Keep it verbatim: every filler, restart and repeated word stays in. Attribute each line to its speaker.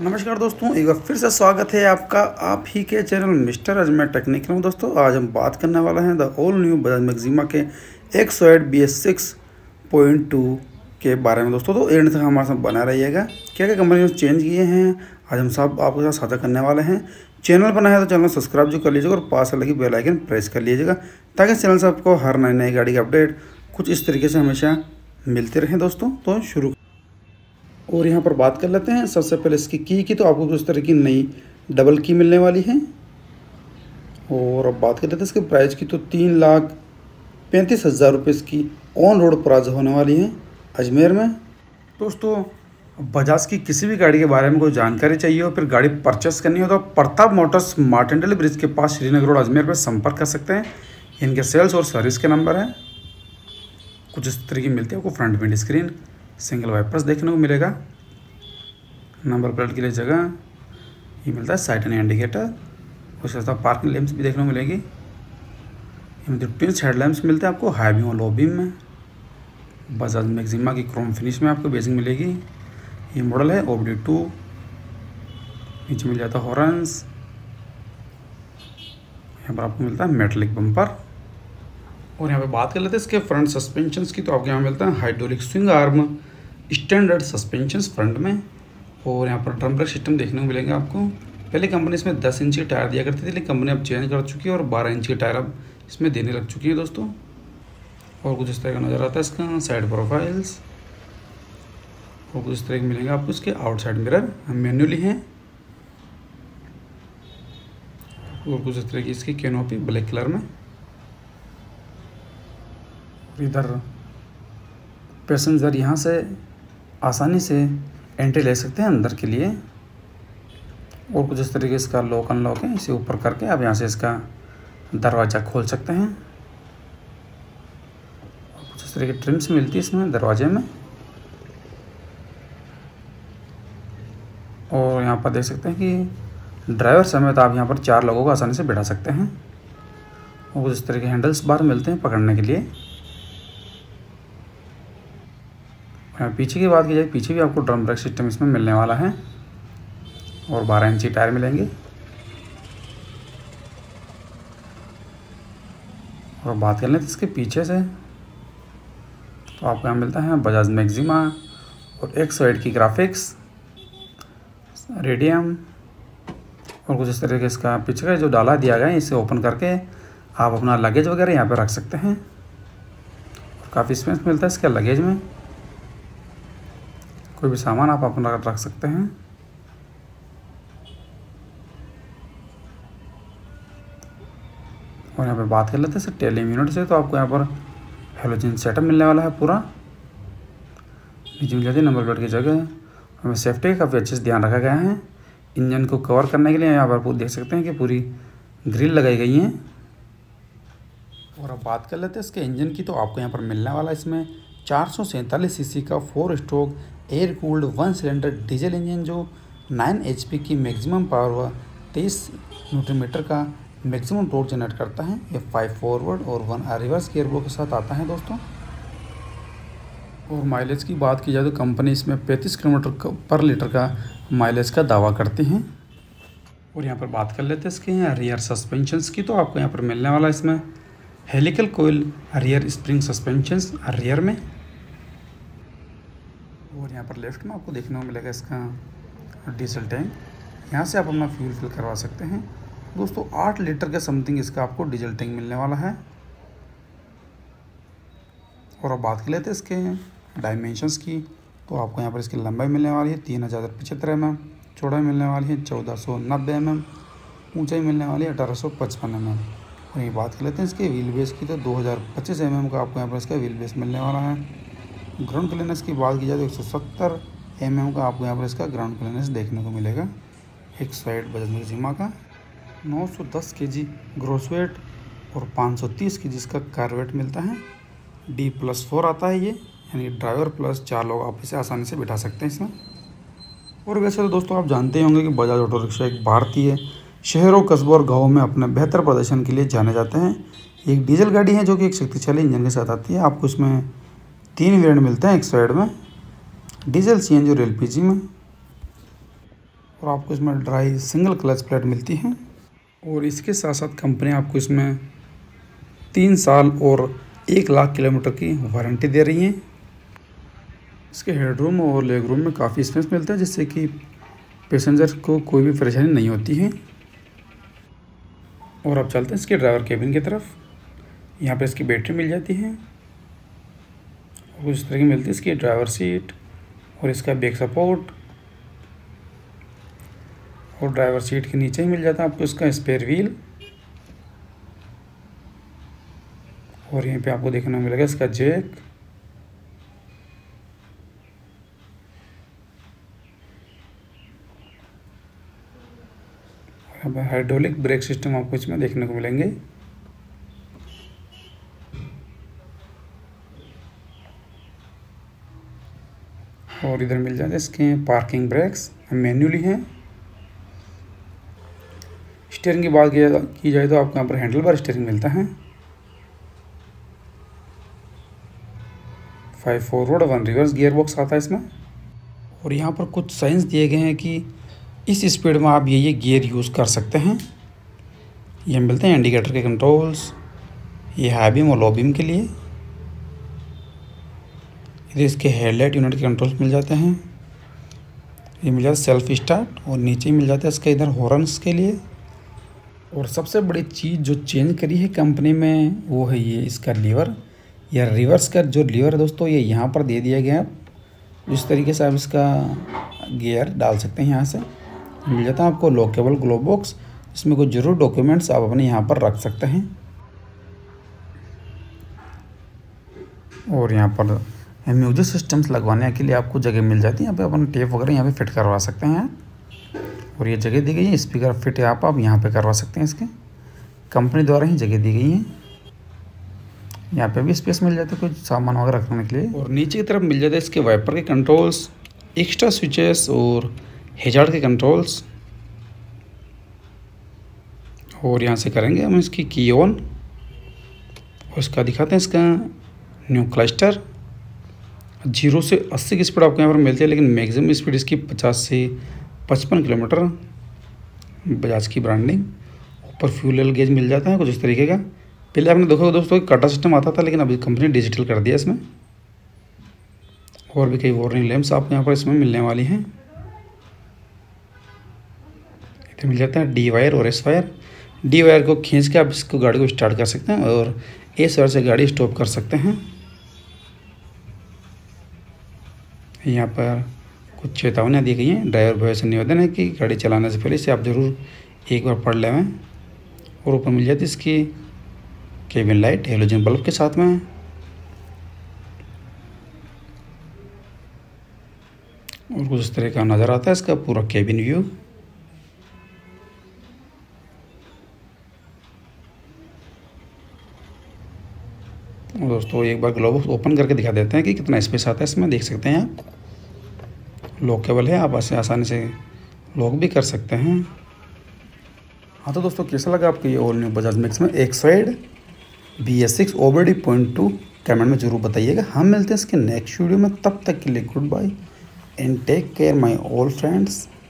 Speaker 1: नमस्कार दोस्तों, एक बार फिर से स्वागत है आपका आप ही के चैनल मिस्टर अजमेर टेक्निकल में। दोस्तों आज हम बात करने वाले हैं the all new Bajaj Maxima के एक सौ आठ B S six point two के बारे में। दोस्तों तो एंड तक हमारे साथ बना रहिएगा। क्या क्या कंपनी ने चेंज किए हैं आज हम सब आपके साथ साझा करने वाले हैं। चैनल बना है तो चैनल सब्सक्राइब जो कर लीजिएगा और पास लगी बेल आइकन प्रेस कर लीजिएगा ताकि चैनल से आपको हर नई नई गाड़ी की अपडेट कुछ इस तरीके से हमेशा मिलते रहें। दोस्तों तो शुरू और यहाँ पर बात कर लेते हैं। सबसे पहले इसकी की की तो आपको उस तरह की नई डबल की मिलने वाली है। और अब बात कर लेते हैं इसके प्राइस की, तो तीन लाख पैंतीस हज़ार रुपये इसकी ऑन रोड प्राइस होने वाली है अजमेर में। दोस्तों बजाज की किसी भी गाड़ी के बारे में कोई जानकारी चाहिए हो, फिर गाड़ी परचेस करनी हो तो प्रताप मोटर्स मार्टेंडल ब्रिज के पास श्रीनगर रोड अजमेर पर संपर्क कर सकते हैं। इनके सेल्स और सर्विस के नंबर हैं कुछ इस तरीके मिलती है आपको। Front windscreen, single wipers देखने को मिलेगा, नंबर प्लेट के लिए जगह ये मिलता है, साइड एंड इंडिकेटर, उसके साथ पार्किंग लैंप्स भी देखने को मिलेगी। ये ट्विन हेड लैंप्स मिलते हैं आपको हाई बीम और लो बीम में। बजाज मैक्सिमा की क्रोम फिनिश में आपको बेसिंग मिलेगी। ये मॉडल है ओ बी डी टू। नीचे मिल जाता है हॉर्न्स, यहाँ पर आपको मिलता है मेटलिक बम्पर। और यहाँ पे बात कर लेते हैं इसके फ्रंट सस्पेंशंस की, तो आपको यहाँ मिलता है hydraulic swing arm standard suspensions front में। और यहाँ पर ड्रम ब्रेक सिस्टम देखने को मिलेंगे आपको। पहले कंपनी इसमें दस इंच के टायर दिया करती थी, लेकिन कंपनी अब चेंज कर चुकी है और बारह इंच के टायर अब इसमें देने लग चुकी है दोस्तों। और कुछ इस तरह का नज़र आता है इसका साइड प्रोफाइल्स। और कुछ इस तरह के मिलेंगे आपको इसके आउटसाइड मिरर मैनुअली हैं। और कुछ इस तरह की इसकी कैनोपी ब्लैक कलर में। इधर पैसेंजर यहाँ से आसानी से एंट्री ले सकते हैं अंदर के लिए। और कुछ इस तरीके इसका लॉक अनलॉक है, इसे ऊपर करके आप यहाँ से इसका दरवाज़ा खोल सकते हैं। और कुछ इस तरह की ट्रिम्स मिलती है इसमें दरवाजे में। और यहाँ पर देख सकते हैं कि ड्राइवर समेत आप यहाँ पर चार लोगों को आसानी से बैठा सकते हैं। और कुछ इस तरह के हैंडल्स बार मिलते हैं पकड़ने के लिए। पीछे की बात की जाए, पीछे भी आपको ड्रम ब्रेक सिस्टम इसमें मिलने वाला है और बारह इंची टायर मिलेंगे। और बात कर लें तो इसके पीछे से, तो आपको यहाँ मिलता है बजाज मैक्सिमा और एक सौ आठ की ग्राफिक्स रेडियम। और कुछ इस तरह के इसका पीछे का जो डाला दिया गया है, इसे ओपन करके आप अपना लगेज वगैरह यहाँ पे रख सकते हैं। और काफ़ी स्पेस मिलता है इसके लगेज में, कोई भी सामान आप अपना रख सकते हैं। और यहाँ पे बात कर लेते हैं टेल यूनिट से, तो आपको यहाँ पर हेलोजन सेटअप मिलने वाला है पूरा। नीचे मिल जाती है नंबर प्लेट की जगह। हमें सेफ्टी का काफ़ी अच्छे से ध्यान रखा गया है। इंजन को कवर करने के लिए यहाँ पर देख सकते हैं कि पूरी ग्रिल लगाई गई है। और अब बात कर लेते हैं इसके इंजन की, तो आपको यहाँ पर मिलने वाला है इसमें चार सौ सैंतालीस सी सी का four stroke air cooled one cylinder diesel engine, जो नाइन एच पी की मैक्सिमम पावर व तेईस न्यूटन मीटर का मैक्सिमम टॉर्क जनरेट करता है। ये फाइव फॉरवर्ड और वन रिवर्स गियरबॉक्स के साथ आता है दोस्तों। और माइलेज की बात की जाए तो कंपनी इसमें पैंतीस किलोमीटर पर लीटर का माइलेज का दावा करती हैं। और यहाँ पर बात कर लेते हैं इसके रियर सस्पेंशंस की, तो आपको यहाँ पर मिलने वाला इसमें helical coil rear spring suspensions rear में। और यहाँ पर लेफ्ट में आपको देखने को मिलेगा इसका डीजल टैंक, यहाँ से आप अपना फ्यूल फिल करवा सकते हैं दोस्तों। आठ लीटर के समथिंग इसका आपको डीजल टैंक मिलने वाला है। और अब बात कर लेते हैं इसके डायमेंशंस की, तो आपको यहाँ पर इसकी लंबाई मिलने वाली है तीन हज़ार पचहत्तर एम एम, चौड़ाई मिलने वाली है चौदह सौ नब्बे एम एम, ऊँचाई मिलने वाली है अठारह सौ पचपन एम एम। और ये बात कर लेते हैं इसके व्हील बेस की, तो दो हज़ार पच्चीस एम एम का आपको यहाँ पर इसका व्हील बेस मिलने वाला है। ग्राउंड क्लियरेंस की बात की जाए तो एक सौ सत्तर एम एम का आपको यहाँ पर इसका ग्राउंड क्लियरेंस देखने को मिलेगा। एक सौ आठ बजाज मैक्सिमा का नौ सौ दस के जी ग्रॉस वेट और पाँच सौ तीस के जी इसका कार वेट मिलता है। डी प्लस फोर आता है ये, यानी ड्राइवर प्लस चार लोग आप इसे आसानी से बिठा सकते हैं इसमें। और वैसे तो दोस्तों आप जानते ही होंगे कि बजाज ऑटो रिक्शा एक भारतीय शहरों, कस्बों और गाँवों में अपने बेहतर प्रदर्शन के लिए जाने जाते हैं। एक डीजल गाड़ी है जो कि एक शक्तिशाली इंजन के साथ आती है। आपको इसमें तीन वेरिएंट मिलते हैं एक साइड में, डीजल, सीएनजी और एलपीजी में। और आपको इसमें ड्राई सिंगल क्लच प्लेट मिलती है। और इसके साथ साथ कंपनी आपको इसमें तीन साल और एक लाख किलोमीटर की वारंटी दे रही है। इसके हेडरूम और लेग रूम में काफ़ी स्पेस मिलता है, जिससे कि पैसेंजर को कोई भी परेशानी नहीं होती है। और अब चलते हैं इसके ड्राइवर केबिन की तरफ। यहाँ पे इसकी बैटरी मिल जाती है और इस तरह की मिलती है इसकी ड्राइवर सीट और इसका बैक सपोर्ट। और ड्राइवर सीट के नीचे ही मिल जाता है आपको इसका स्पेयर व्हील। और यहीं पे आपको देखने को मिलेगा इसका जैक। अब हाइड्रोलिक ब्रेक सिस्टम आपको इसमें देखने को मिलेंगे। और इधर मिल जाते हैं इसके पार्किंग ब्रेक्स, मैन्युअली हैं। स्टीयरिंग की बात की जाए तो आपको यहाँ पर हैंडल बार स्टीयरिंग मिलता है। Five forward one reverse gear box आता है इसमें। और यहाँ पर कुछ साइंस दिए गए हैं कि इस स्पीड में आप ये ये गियर यूज़ कर सकते हैं। ये मिलते हैं इंडिकेटर के कंट्रोल्स, ये हाई बीम और लो बीम के लिए। इधर इसके हेडलाइट यूनिट के कंट्रोल्स मिल जाते हैं। ये मिल जाता है सेल्फ स्टार्ट और नीचे मिल जाता है इसके इधर हॉर्न्स के लिए। और सबसे बड़ी चीज़ जो चेंज करी है कंपनी में वो है ये इसका लीवर या रिवर्स का जो लीवर है दोस्तों, ये यहाँ पर दे दिया गया है। जिस तरीके से आप इसका गियर डाल सकते हैं, यहाँ से मिल जाता है आपको लॉकेबल ग्लोव बॉक्स। इसमें कुछ जरूर डॉक्यूमेंट्स आप अपने यहाँ पर रख सकते हैं। और यहाँ पर म्यूजिक सिस्टम्स लगवाने के लिए आपको जगह मिल जाती है। यहाँ पे अपन टेप वगैरह यहाँ पे फिट करवा सकते हैं। और ये जगह दी गई है, स्पीकर फिट है आप आप यहाँ पे करवा सकते हैं। इसके कंपनी द्वारा ही जगह दी गई है। यहाँ पे भी स्पेस मिल जाता है कुछ सामान वगैरह रखने के लिए। और नीचे की तरफ मिल जाता है इसके वाइपर के कंट्रोल्स, एक्स्ट्रा स्विचेस और हैजार्ड के कंट्रोल्स। और यहाँ से करेंगे हम इसकी की ऑन और इसका दिखाते हैं इसका न्यू क्लस्टर। जीरो से अस्सी की स्पीड आपको यहाँ पर मिलती है, लेकिन मैक्सिमम स्पीड इसकी पचास से पचपन किलोमीटर। बजाज की ब्रांडिंग। ऊपर फ्यूल गेज मिल जाता है कुछ इस तरीके का। पहले आपने देखा दोस्तों कटा सिस्टम आता था, लेकिन अभी कंपनी डिजिटल कर दिया इसमें। और भी कई वार्निंग लैंप्स आपको यहाँ पर इसमें मिलने वाली हैं। इधर मिल जाता है डी वायर और एस वायर। डी वायर को खींच के आप इसको गाड़ी को स्टार्ट कर सकते हैं और एस वायर से गाड़ी स्टॉप कर सकते हैं। यहाँ पर कुछ चेतावनियाँ दी गई हैं। ड्राइवर भैया से निवेदन है कि गाड़ी चलाने से पहले इसे आप ज़रूर एक बार पढ़ लें। और ऊपर मिल जाती है इसकी केबिन लाइट हेलोजन बल्ब के साथ में। और कुछ इस तरह का नज़र आता है इसका पूरा केबिन व्यू। और दोस्तों एक बार ग्लोब ओपन करके दिखा देते हैं कि कितना स्पेस आता है इसमें। देख सकते हैं आप, लॉकेबल है, आप ऐसे आसानी से लॉक भी कर सकते हैं। हाँ तो दोस्तों कैसा लगा आपको ये ऑल न्यू बजाज मैक्स में X wide B S six O B D point two comment में ज़रूर बताइएगा। हम मिलते हैं इसके नेक्स्ट वीडियो में, तब तक के लिए goodbye and take care my all friends.